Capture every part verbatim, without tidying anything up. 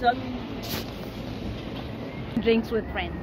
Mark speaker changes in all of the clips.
Speaker 1: Drinks with friends.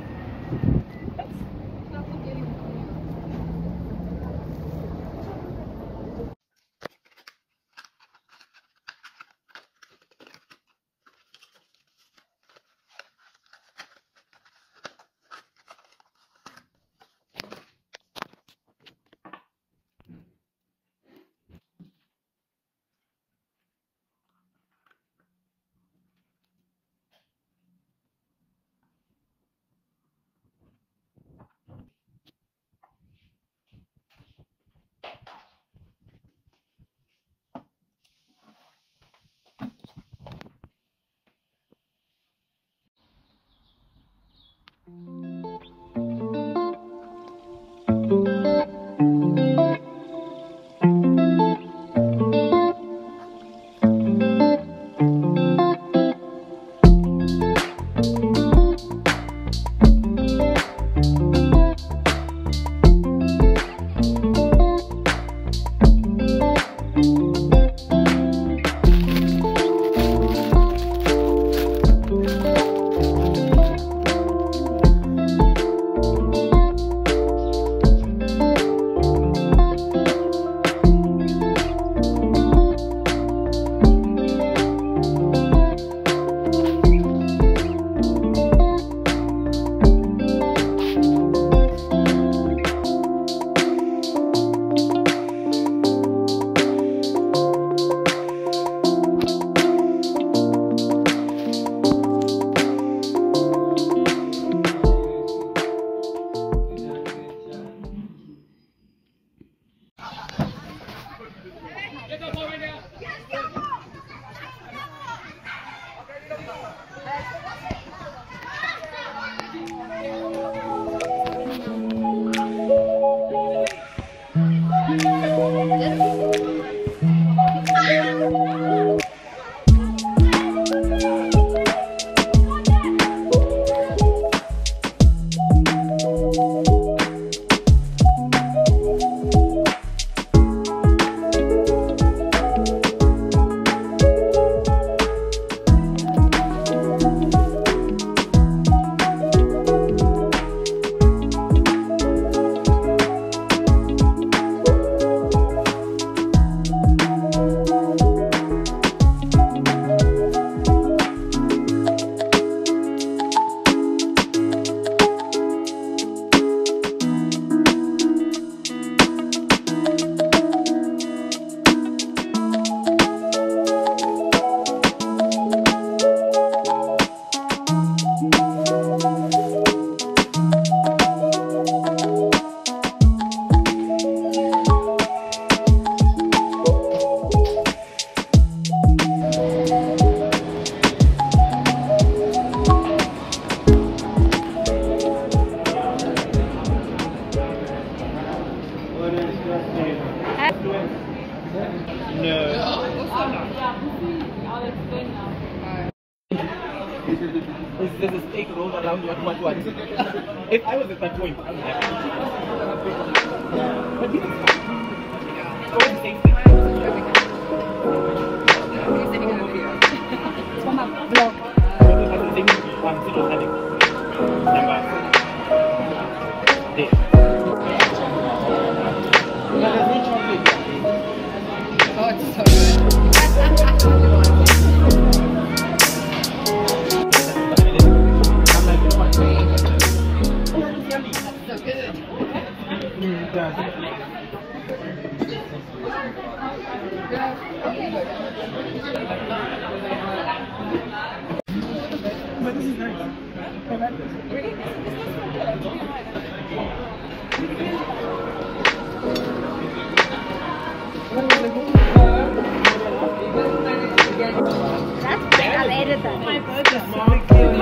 Speaker 2: There's a snake rolled around you at one once. If I was at that point, I would have But this is fine. Always the same thing.
Speaker 1: It's from a vlog.
Speaker 2: I think I'm still having number there.
Speaker 3: Oh, it's so good.
Speaker 2: But this is nice. I like this.
Speaker 1: That's fine. I'll edit that.
Speaker 2: My birthday.